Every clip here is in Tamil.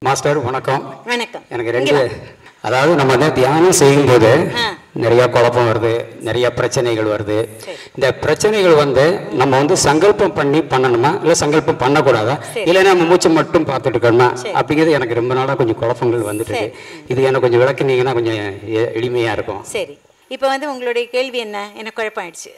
மாஸ்டர் வணக்கம். வணக்கம். எனக்கு ரெண்டு, அதாவது நம்ம வந்து தியானம் செய்யும்போது நிறைய குழப்பம் வருது, நிறைய பிரச்சனைகள் வருது. இந்த பிரச்சனைகள் வந்து நம்ம வந்து சங்கல்பம் பண்ணி பண்ணணுமா, இல்லை சங்கல்பம் பண்ணக்கூடாதா, இல்லை நம்ம மூச்சு மட்டும் பார்த்துட்டு இருக்கணுமா அப்படிங்கிறது எனக்கு ரொம்ப நாளாக கொஞ்சம் குழப்பங்கள் வந்துட்டு இருக்கு. இது எனக்கு கொஞ்சம் விளக்குனீங்கன்னா கொஞ்சம் எளிமையாக இருக்கும். சரி, இப்போ வந்து உங்களுடைய கேள்வி என்ன? எனக்கு குழப்பம் ஆயிடுச்சு.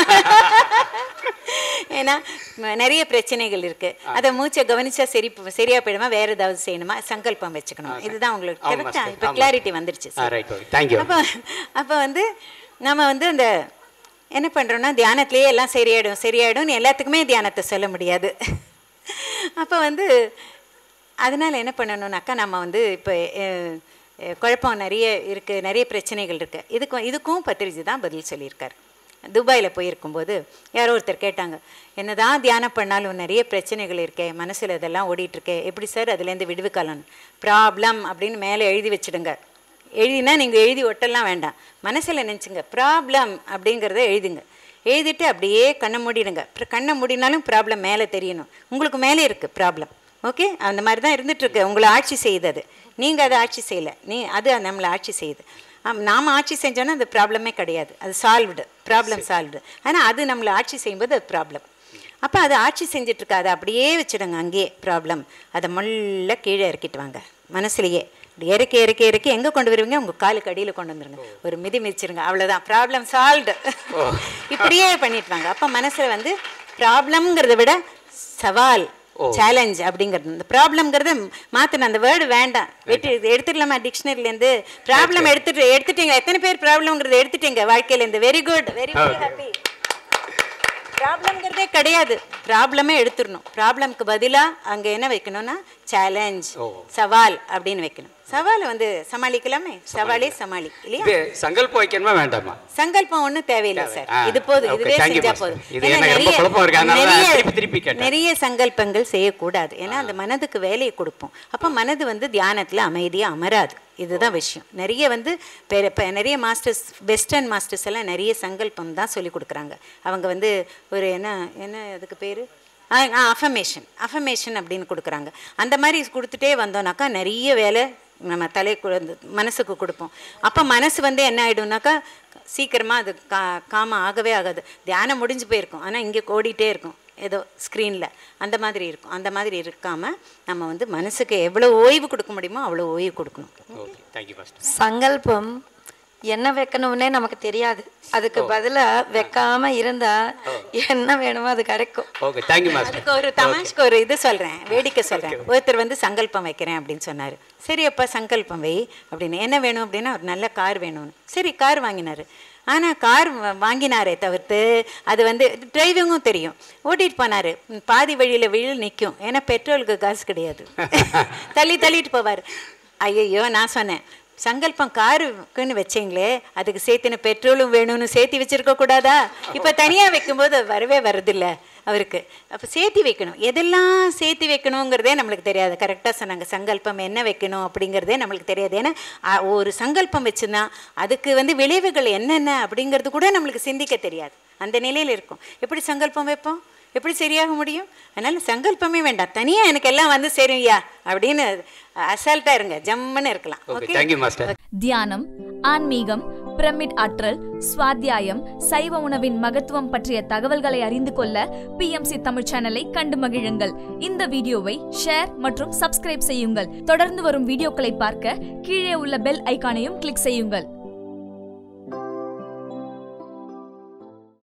ஏன்னா நிறைய பிரச்சனைகள் இருக்கு. அதை மூச்சை கவனிச்சா சரியா போயிடுமா, வேற ஏதாவது செய்யணுமா, சங்கல்பம் வச்சுக்கணும். இதுதான் உங்களுக்கு கரெக்டா இப்போ கிளாரிட்டி வந்துருச்சு. அப்போ வந்து நம்ம வந்து அந்த என்ன பண்றோம்னா, தியானத்திலேயே எல்லாம் சரியாயிடும் எல்லாத்துக்குமே தியானத்தை சொல்ல முடியாது. அப்போ வந்து அதனால என்ன பண்ணணும்னாக்கா, நம்ம வந்து இப்போ குழப்பம் நிறைய இருக்குது, நிறைய பிரச்சனைகள் இருக்குது. இதுக்கும் பத்திரிஜி தான் பதில் சொல்லியிருக்காரு. துபாயில் போயிருக்கும்போது யாரோ ஒருத்தர் கேட்டாங்க, என்னதான் தியானம் பண்ணாலும் நிறைய பிரச்சனைகள் இருக்கே, மனசில் இதெல்லாம் ஓடிட்டுருக்கே, எப்படி சார் அதுலேருந்து விடுவு காலம்? ப்ராப்ளம் அப்படின்னு மேலே எழுதி வச்சுடுங்க. எழுதினா நீங்கள் எழுதி ஒட்டெல்லாம் வேண்டாம், மனசில் நினச்சிங்க ப்ராப்ளம் அப்படிங்கிறத எழுதுங்க. எழுதிட்டு அப்படியே கண்ணை மூடிடுங்க. கண்ணை மூடினாலும் ப்ராப்ளம் மேலே தெரியணும், உங்களுக்கு மேலே இருக்குது ப்ராப்ளம். ஓகே, அந்த மாதிரி தான் இருந்துகிட்ருக்கு. உங்களை ஆட்சி செய்யுது அது, நீங்கள் அதை ஆட்சி செய்யலை, அது நம்மளை ஆட்சி செய்யுது. நாம் ஆட்சி செஞ்சோன்னா அந்த ப்ராப்ளமே கிடையாது, அது சால்வ்டு, ப்ராப்ளம் சால்வ்டு. ஆனால் அது நம்மளை ஆட்சி செய்யும்போது அது ப்ராப்ளம். அப்போ அது ஆட்சி செஞ்சிட்ருக்கா, அதை அப்படியே வச்சுடுங்க அங்கேயே ப்ராப்ளம். அதை முள்ள கீழே இறக்கிட்டு வாங்க, மனசுலையே இறக்கி எங்கே கொண்டு வருவீங்க, உங்கள் காலுக்கு அடியில் கொண்டு வந்துருங்க, ஒரு மிதிச்சிருங்க, அவ்வளோதான், ப்ராப்ளம் சால்வ்டு. இப்படியே பண்ணிட்டு வாங்க. அப்போ மனசில் வந்து ப்ராப்ளம்ங்கிறத விட சவால், சேலஞ்ச் அப்படிங்கிறது. இந்த ப்ராப்ளம்ங்கிறத மாற்றின அந்த வேர்டு வேண்டாம், எடுத்துடலாமா டிக்ஷனரிலேருந்து? ப்ராப்ளம் எடுத்துட்டீங்க. எத்தனை பேர் ப்ராப்ளம்ங்கிறத எடுத்துட்டீங்க வாழ்க்கையிலேருந்து? Very good, very good, happy. ப்ராப்ளம்ங்கிறதே கிடையாது, ப்ராப்ளமே எடுத்துடணும். ப்ராப்ளம்க்கு பதிலாக அங்கே என்ன வைக்கணும்னா சேலஞ்ச், சவால் அப்படின்னு வைக்கணும். சவாலை வந்து சமாளிக்கலாமே, சவாலே சமாளி இல்லையா? சங்கல்பம் வைக்கணுமா வேண்டாமா? சங்கல்பம் ஒன்றும் தேவையில்லை சார், இது போதும், இதுவே செஞ்சா போதும். நிறைய சங்கல்பங்கள் செய்யக்கூடாது, ஏன்னா அந்த மனதுக்கு வேலையை கொடுப்போம். அப்போ மனது வந்து தியானத்தில் அமைதியாக அமராது. இதுதான் விஷயம். நிறைய வந்து நிறைய மாஸ்டர்ஸ், வெஸ்டர்ன் மாஸ்டர்ஸ் எல்லாம் நிறைய சங்கல்பம் தான் சொல்லி கொடுக்குறாங்க. அவங்க வந்து ஒரு என்ன அதுக்கு பேர் அஃபர்மேஷன் அப்படின்னு கொடுக்குறாங்க. அந்த மாதிரி கொடுத்துட்டே வந்தோம்னாக்கா நிறைய வேலை நம்ம மனசுக்கு கொடுப்போம். அப்போ மனசு வந்து என்ன ஆகிடும்னாக்கா, சீக்கிரமாக அது காம ஆகவே ஆகாது. தியானம் முடிஞ்சு போயிருக்கும், ஆனால் இங்கே ஓடிட்டே இருக்கும் ஏதோ ஸ்க்ரீனில், அந்த மாதிரி இருக்கும். அந்த மாதிரி இருக்காமல் நம்ம வந்து மனசுக்கு எவ்வளோ ஓய்வு கொடுக்க முடியுமோ அவ்வளோ ஓய்வு கொடுக்கணும். சங்கல்பம் என்ன வைக்கணும்னே நமக்கு தெரியாது, அதுக்கு பதிலாக வைக்காம இருந்தா என்ன வேணுமோ அது கிடைக்கும். அதுக்கு ஒரு தமாஷ்க்கு ஒரு இது சொல்கிறேன், வேடிக்கை சொல்கிறேன். ஒருத்தர் வந்து சங்கல்பம் வைக்கிறேன் அப்படின்னு சொன்னார். சரி அப்பா சங்கல்பம் வை அப்படின்னு. என்ன வேணும் அப்படின்னா, ஒரு நல்ல கார் வேணும்னு. சரி கார் வாங்கினார். ஆனால் கார் வாங்கினாரே தவிர்த்து அது வந்து டிரைவிங்கும் தெரியும், ஓட்டிகிட்டு போனார். பாதி வழியில் நிற்கும், ஏன்னா பெட்ரோலுக்கு காசு கிடையாது. தள்ளிட்டு போவார். ஐயோ, நான் சொன்னேன், சங்கல்பம் காருக்குன்னு வச்சிங்களே, அதுக்கு சேர்த்துன பெட்ரோலும் வேணும்னு சேர்த்து வச்சிருக்க கூடாதா? இப்போ தனியாக வைக்கும்போது வரவே வரதில்ல அவருக்கு. அப்போ சேர்த்து வைக்கணும். எதெல்லாம் சேர்த்து வைக்கணுங்கிறதே நம்மளுக்கு தெரியாது. கரெக்டாக சொன்னாங்க, சங்கல்பம் என்ன வைக்கணும் அப்படிங்கிறதே நம்மளுக்கு தெரியாது. ஏன்னா ஒரு சங்கல்பம் வச்சுன்னா அதுக்கு வந்து விளைவுகள் என்னென்ன அப்படிங்கிறது கூட நம்மளுக்கு சிந்திக்க தெரியாது. அந்த நிலையில் இருக்கும். எப்படி சங்கல்பம் வைப்போம், எப்படி சரியாக முடியும்? அதனால சங்கல்பமே வேண்டாம், தனியாக எனக்கு எல்லாம் வந்து சரியா அப்படின்னு அசால்ட்டா இருங்க, ஜம்முன்னு இருக்கலாம். தியானம், ஆன்மீகம், பிரமிட் ஆற்றல், சுவாத்தியாயம், சைவ உணவின் மகத்துவம் பற்றிய தகவல்களை அறிந்து கொள்ள PMC தமிழ் சேனலை கண்டு மகிழுங்கள். இந்த வீடியோவை ஷேர் மற்றும் சப்ஸ்கிரைப் செய்யுங்கள். தொடர்ந்து வரும் வீடியோக்களை பார்க்க கீழே உள்ள பெல் ஐகானையும் கிளிக் செய்யுங்கள்.